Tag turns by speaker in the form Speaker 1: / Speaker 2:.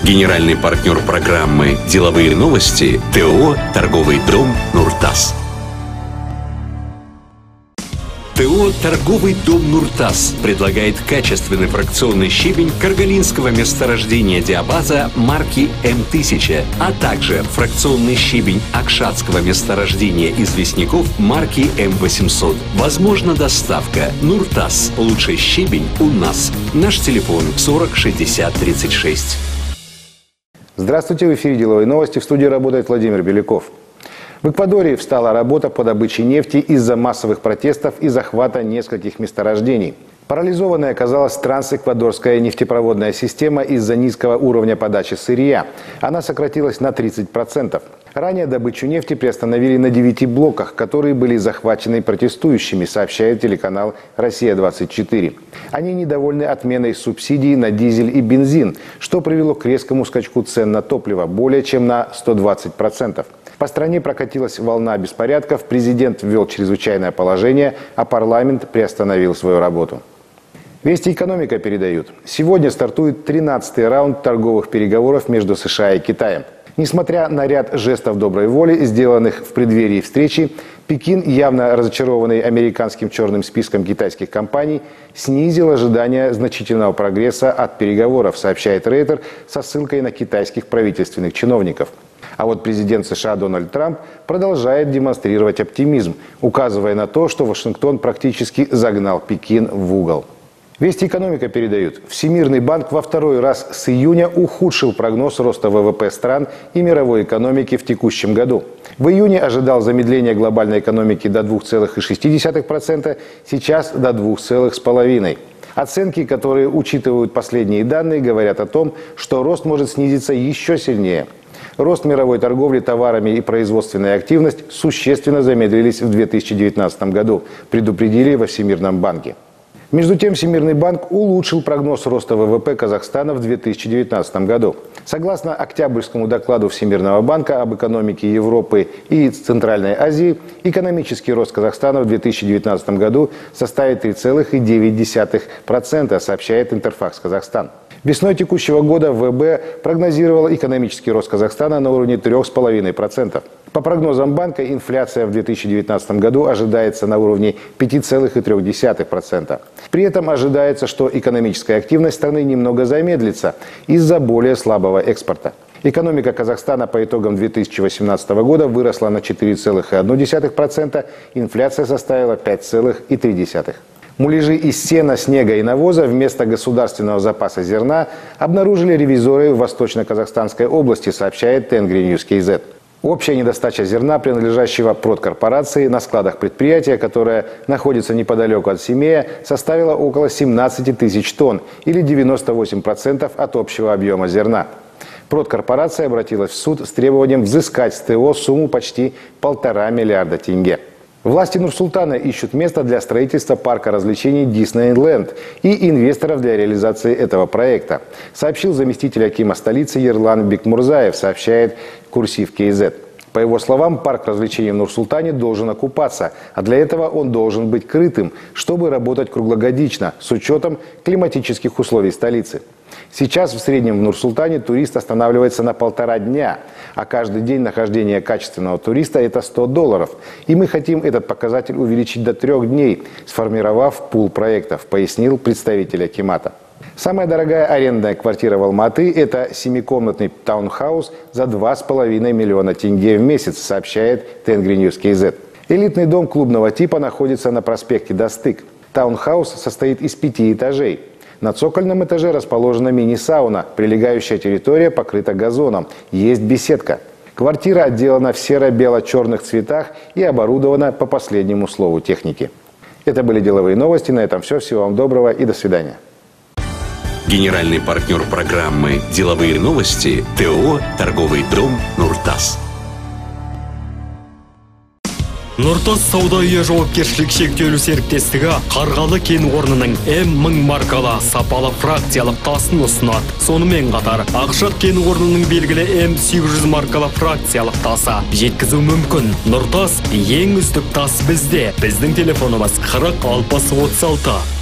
Speaker 1: Генеральный партнер программы «Деловые новости» ТО «Торговый дом Нуртас». ТО «Торговый дом Нуртас» предлагает качественный фракционный щебень каргалинского месторождения диабаза марки М1000, а также фракционный щебень акшатского месторождения известняков марки М800. Возможна доставка. Нуртас. Лучший щебень у нас. Наш телефон 40 60 36.
Speaker 2: Здравствуйте, в эфире «Деловые новости», в студии работает Владимир Беляков. В Эквадоре встала работа по добыче нефти из-за массовых протестов и захвата нескольких месторождений. Парализованной оказалась трансэквадорская нефтепроводная система из-за низкого уровня подачи сырья. Она сократилась на 30%. Ранее добычу нефти приостановили на 9 блоках, которые были захвачены протестующими, сообщает телеканал «Россия-24». Они недовольны отменой субсидий на дизель и бензин, что привело к резкому скачку цен на топливо более чем на 120%. По стране прокатилась волна беспорядков, президент ввел чрезвычайное положение, а парламент приостановил свою работу. Вести экономика передают. Сегодня стартует 13-й раунд торговых переговоров между США и Китаем. Несмотря на ряд жестов доброй воли, сделанных в преддверии встречи, Пекин, явно разочарованный американским черным списком китайских компаний, снизил ожидания значительного прогресса от переговоров, сообщает Рейтер со ссылкой на китайских правительственных чиновников. А вот президент США Дональд Трамп продолжает демонстрировать оптимизм, указывая на то, что Вашингтон практически загнал Пекин в угол. Вести экономика передают. Всемирный банк во второй раз с июня ухудшил прогноз роста ВВП стран и мировой экономики в текущем году. В июне ожидал замедление глобальной экономики до 2,6%, сейчас до 2,5%. Оценки, которые учитывают последние данные, говорят о том, что рост может снизиться еще сильнее. Рост мировой торговли товарами и производственная активность существенно замедлились в 2019 году, предупредили во Всемирном банке. Между тем, Всемирный банк улучшил прогноз роста ВВП Казахстана в 2019 году. Согласно октябрьскому докладу Всемирного банка об экономике Европы и Центральной Азии, экономический рост Казахстана в 2019 году составит 3,9%, сообщает Интерфакс Казахстан. Весной текущего года ВБ прогнозировал экономический рост Казахстана на уровне 3,5%. По прогнозам банка, инфляция в 2019 году ожидается на уровне 5,3%. При этом ожидается, что экономическая активность страны немного замедлится из-за более слабого экспорта. Экономика Казахстана по итогам 2018 года выросла на 4,1%, инфляция составила 5,3%. Муляжи из сена, снега и навоза вместо государственного запаса зерна обнаружили ревизоры в Восточно-Казахстанской области, сообщает Тенгри Ньюс КЗ. Общая недостача зерна, принадлежащего продкорпорации, на складах предприятия, которое находится неподалеку от Семея, составила около 17 тысяч тонн или 98% от общего объема зерна. Продкорпорация обратилась в суд с требованием взыскать с ТО сумму почти 1,5 миллиарда тенге. Власти Нур-Султана ищут место для строительства парка развлечений Диснейленд и инвесторов для реализации этого проекта, сообщил заместитель акима столицы Ерлан Бекмурзаев, сообщает Курсив КЗ. По его словам, парк развлечений в Нур-Султане должен окупаться, а для этого он должен быть крытым, чтобы работать круглогодично с учетом климатических условий столицы. Сейчас в среднем в Нур-Султане турист останавливается на 1,5 дня, а каждый день нахождения качественного туриста – это $100. И мы хотим этот показатель увеличить до 3 дней, сформировав пул проектов, пояснил представитель акимата. Самая дорогая арендная квартира в Алматы – это 7-комнатный таунхаус за 2,5 миллиона тенге в месяц, сообщает Тенгри Ньюс КЗ. Элитный дом клубного типа находится на проспекте Достык. Таунхаус состоит из 5 этажей. На цокольном этаже расположена мини-сауна, прилегающая территория покрыта газоном, есть беседка. Квартира отделана в серо-бело-черных цветах и оборудована по последнему слову техники. Это были деловые новости, на этом все. Всего вам доброго и до свидания.
Speaker 1: Генеральный партнер программы «Деловые новости» ТО «Торговый дом Нуртас».
Speaker 3: Нуртас сауда үйі жауапкершілік шектеулі серіктестігі Қарғалы кен орнының М1000 маркалы сапалы фракциялық тасын ұсынады. Сонымен қатар, Ақшат кен орнының белгілі М800 маркалы фракциялық тасы жеткізу мүмкін. Нуртас ең үздік тас бізде. Біздің телефонымыз 40 60 36.